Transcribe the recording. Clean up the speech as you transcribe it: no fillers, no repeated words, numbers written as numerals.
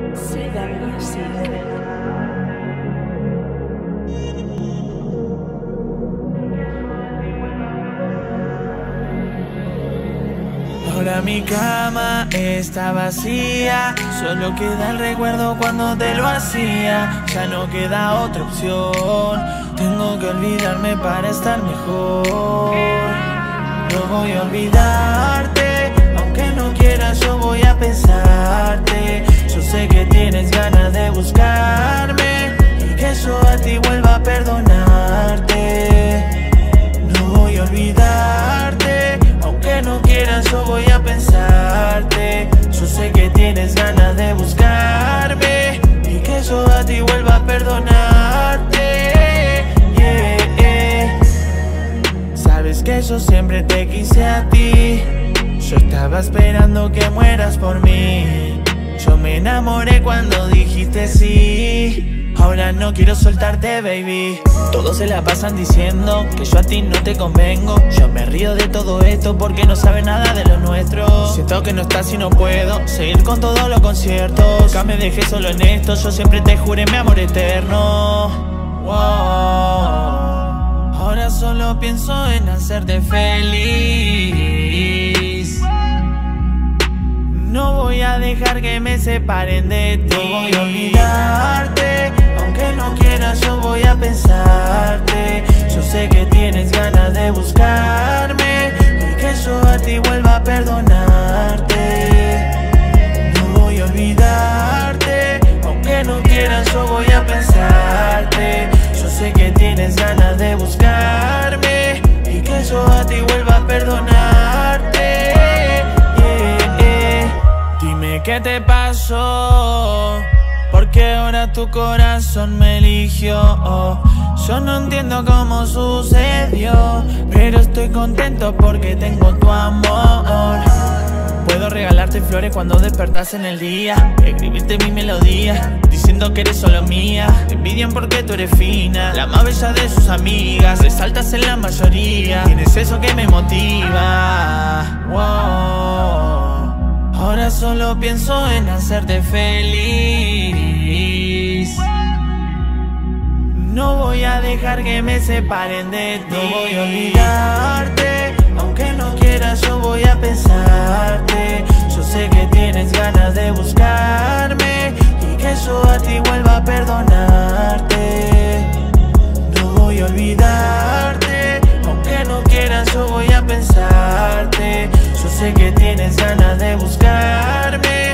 Ahora mi cama está vacía, solo queda el recuerdo cuando te lo hacía. Ya no queda otra opción, tengo que olvidarme para estar mejor. No voy a olvidarte, aunque no quieras yo voy a pensarte. Yo sé que tienes ganas de buscarme y que yo a ti vuelva a perdonarte. No voy a olvidarte, aunque no quieras yo voy a pensarte. Yo sé que tienes ganas de buscarme y que yo a ti vuelva a perdonarte. Sabes que yo siempre te quise a ti. Yo estaba esperando que mueras por mí. Yo me enamoré cuando dijiste sí. Ahora no quiero soltarte, baby. Todos se la pasan diciendo que yo a ti no te convengo. Yo me río de todo esto porque no sabe nada de lo nuestro. Siento que no estás y no puedo seguir con todos los conciertos. Nunca me dejé solo en esto, yo siempre te juré mi amor eterno. Ahora solo pienso en hacerte feliz. No voy a dejar que me separen de ti. No voy a olvidarte, aunque no quieras yo voy a pensarte. Yo sé que tienes ganas de buscarme y que yo a ti vuelva a perdonarte. No voy a olvidarte, aunque no quieras yo voy a pensarte. Yo sé que tienes ganas de buscarme y que yo a ti vuelva a perdonarte. Dime qué te pasó, porque ahora tu corazón me eligió. Yo no entiendo cómo sucedió, pero estoy contento porque tengo tu amor. Puedo regalarte flores cuando despertas en el día, escribirte mi melodía, diciendo que eres solo mía. Te envidian porque tú eres fina, la más bella de sus amigas. Resaltas en la mayoría, tienes eso que me motiva. Ahora solo pienso en hacerte feliz. No voy a dejar que me separen de ti. No voy a olvidarte, aunque no quieras yo voy a pensarte. Yo sé que tienes ganas de buscarme y que yo a ti vuelva a perdonarte. No voy a olvidarte, aunque no quieras yo voy a pensarte. Yo sé que tienes ganas de buscarme